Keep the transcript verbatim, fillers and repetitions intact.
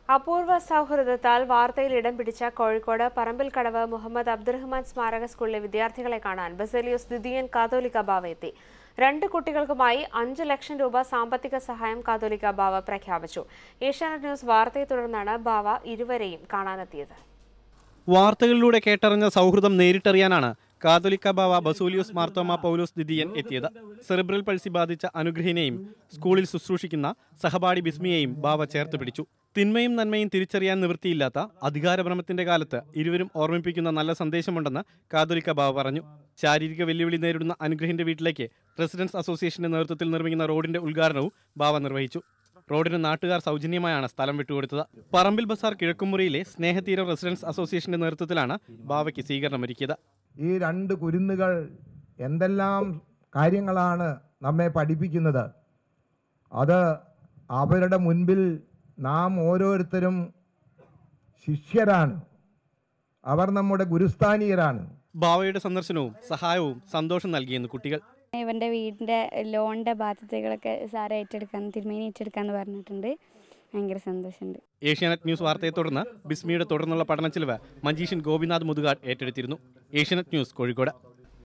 അപൂർവ സൗഹൃദത്താൽ വാർത്തയിൽ ഇടം പിടിച്ച കോഴിക്കോട് പറമ്പിൽക്കടവ് മുഹമ്മദ് അബ്ദുറഹ്മാൻ സ്മാരക സ്കൂളിലെ വിദ്യാർത്ഥികളെ കാണാൻ ബസേലിയോസ് ദ്വിതീയൻ കാതോലിക്ക ബാവ എത്തി. രണ്ട് കുട്ടികൾക്കുമായി അഞ്ചു ലക്ഷം രൂപ സാമ്പത്തിക സഹായം കാതോലിക്ക ബാവ പ്രഖ്യാപിച്ചു. ഏഷ്യാനെറ്റ് ന്യൂസ് വാർത്തയെ തുടർന്നാണ് ബാവ ഇരുവരെയും കാണാനെത്തിയത്. വാർത്തകളിലൂടെ കേട്ടറിഞ്ഞ സൗഹൃദം നേരിട്ടറിയാനാണ് കാതോലിക്ക ബാവ ബസേലിയോസ് മാർത്തോമ പൗലോസ് ദ്വിതീയൻ എത്തിയത്. സെറിബ്രൽ പൾസി ബാധിച്ച അനുഗ്രഹിനെയും സ്കൂളിൽ ശുശ്രൂഷിക്കുന്ന സഹപാഠി ബിസ്മിയെയും ബാവ ചേർത്ത് പിടിച്ചു. തിന്മയും നന്മയും തിരിച്ചറിയാൻ നിവൃത്തിയില്ലാത്ത അധികാരഭ്രമത്തിന്റെ കാലത്ത് ഇരുവരും ഓർമ്മിപ്പിക്കുന്ന നല്ല സന്ദേശമുണ്ടെന്ന് കാതോലിക്ക ബാവ പറഞ്ഞു. ശാരീരിക വെല്ലുവിളി നേരിടുന്ന അനുഗ്രഹിന്റെ വീട്ടിലേക്ക് റെസിഡൻസ് അസോസിയേഷന്റെ നേതൃത്വത്തിൽ നിർമ്മിക്കുന്ന റോഡിന്റെ ഉദ്ഘാടനവും ബാവ നിർവഹിച്ചു. റോഡിന് നാട്ടുകാർ സൗജന്യമായാണ് സ്ഥലം വിട്ടുകൊടുത്തത്. പറമ്പിൽ ബസാർ കിഴക്കുമുറിയിലെ സ്നേഹതീരം റെസിഡൻസ് അസോസിയേഷന്റെ നേതൃത്വത്തിലാണ് ബാവയ്ക്ക് സ്വീകരണം ഒരുക്കിയത്. ഈ രണ്ട് കുരുന്നുകൾ എന്തെല്ലാം കാര്യങ്ങളാണ് നമ്മെ പഠിപ്പിക്കുന്നത്. അത് അവരുടെ മുൻപിൽ നാം ഓരോരുത്തരും ശിഷ്യരാണ്. അവർ നമ്മുടെ ഗുരുസ്ഥാനീയരാണ്. ബാവയുടെ സന്ദർശനവും സഹായവും സന്തോഷം നൽകിയെന്ന് കുട്ടികൾ. ഇവൻ്റെ വീടിൻ്റെ ലോണിൻ്റെ ബാധ്യതകളൊക്കെ സാറ് ഏറ്റെടുക്കാൻ തിരുമേനി ഏറ്റെടുക്കാന്ന് പറഞ്ഞിട്ടുണ്ട്. ഭയങ്കര സന്തോഷമുണ്ട്. ഏഷ്യാനെറ്റ് ന്യൂസ് വാർത്തയെ തുടർന്ന് ബിസ്മിയുടെ തുടർന്നുള്ള പഠനച്ചിലവ് മഞ്ജീഷൻ ഗോപിനാഥ് മുതുകാട് ഏറ്റെടുത്തിരുന്നു. ഏഷ്യാനെറ്റ് ന്യൂസ് കോഴിക്കോട്.